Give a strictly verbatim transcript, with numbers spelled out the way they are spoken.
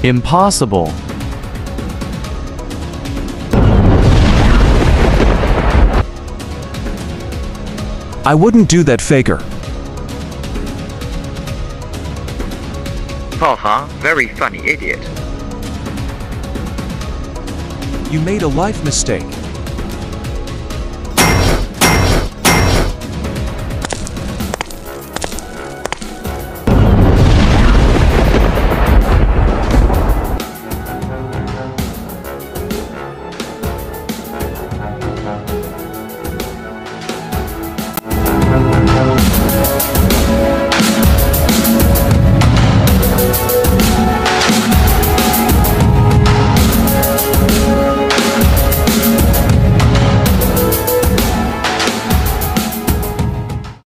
Impossible. I wouldn't do that, faker. Haha, very funny idiot. You made a life mistake.